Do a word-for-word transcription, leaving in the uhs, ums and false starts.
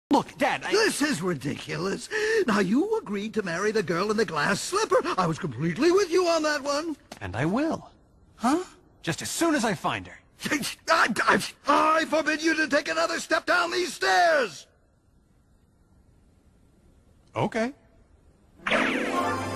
Look, Dad, I... This is ridiculous. Now, you agreed to marry the girl in the glass slipper. I was completely with you on that one. And I will. Huh? Just as soon as I find her. I, I, I forbid you to take another step down these stairs! Okay.